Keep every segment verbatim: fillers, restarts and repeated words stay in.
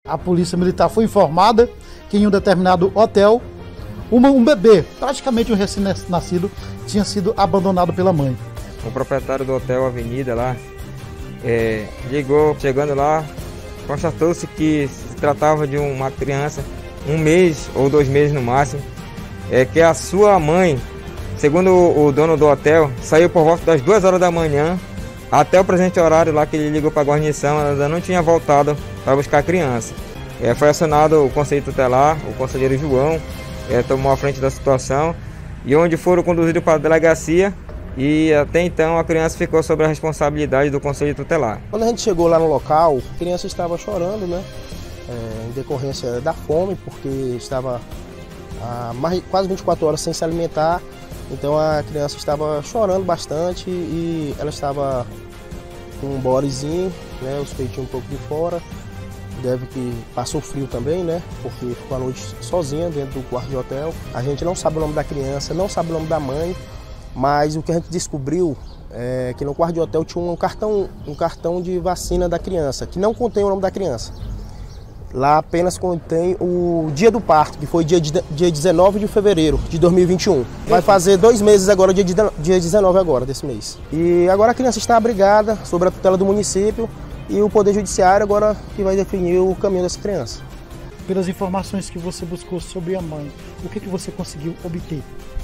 A polícia militar foi informada que em um determinado hotel, uma, um bebê, praticamente um recém-nascido, tinha sido abandonado pela mãe. O proprietário do hotel Avenida lá, é, ligou, chegando lá, constatou-se que se tratava de uma criança, um mês ou dois meses no máximo, é, que a sua mãe, segundo o, o dono do hotel, saiu por volta das duas horas da manhã, até o presente horário lá que ele ligou para a guarnição, ela ainda não tinha voltado para buscar a criança. É, foi acionado o conselho tutelar, o conselheiro João, é, tomou a frente da situação, e onde foram conduzidos para a delegacia, e até então a criança ficou sob a responsabilidade do conselho tutelar. Quando a gente chegou lá no local, a criança estava chorando, né? É, em decorrência da fome, porque estava há mais, quase vinte e quatro horas sem se alimentar. Então a criança estava chorando bastante e ela estava com um borezinho, né? Os peitinhos um pouco de fora. Deve que passou frio também, né? Porque ficou a noite sozinha dentro do quarto de hotel. A gente não sabe o nome da criança, não sabe o nome da mãe. Mas o que a gente descobriu é que no quarto de hotel tinha um cartão, um cartão de vacina da criança, que não contém o nome da criança. Lá apenas contém o dia do parto, que foi dia, dia dezenove de fevereiro de dois mil e vinte e um. Vai fazer dois meses agora, dia, dia dezenove agora desse mês. E agora a criança está abrigada sob a tutela do município e o Poder Judiciário agora que vai definir o caminho dessa criança. Pelas informações que você buscou sobre a mãe, o que, que você conseguiu obter?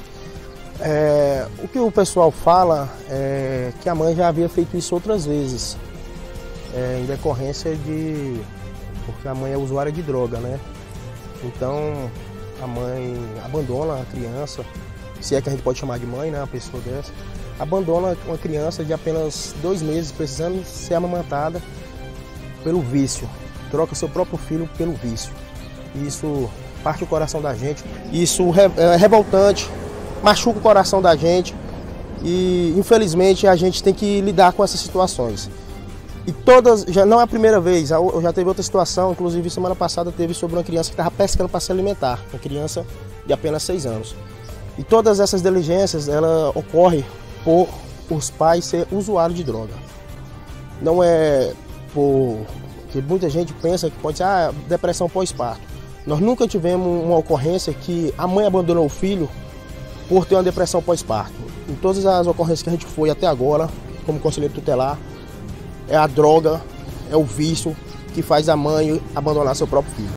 É, o que o pessoal fala é que a mãe já havia feito isso outras vezes, é, em decorrência de... porque a mãe é usuária de droga, né? Então a mãe abandona a criança, se é que a gente pode chamar de mãe, né? Uma pessoa dessa, abandona uma criança de apenas dois meses, precisando ser amamantada pelo vício, troca seu próprio filho pelo vício. Isso parte o coração da gente, isso é revoltante, machuca o coração da gente e infelizmente a gente tem que lidar com essas situações. E todas, já não é a primeira vez, já teve outra situação, inclusive semana passada teve sobre uma criança que estava pescando para se alimentar, uma criança de apenas seis anos. E todas essas diligências, ela ocorre por os pais ser usuários de droga. Não é por que muita gente pensa que pode ser ah, depressão pós-parto. Nós nunca tivemos uma ocorrência que a mãe abandonou o filho por ter uma depressão pós-parto. Em todas as ocorrências que a gente foi até agora, como conselheiro tutelar, é a droga, é o vício que faz a mãe abandonar seu próprio filho.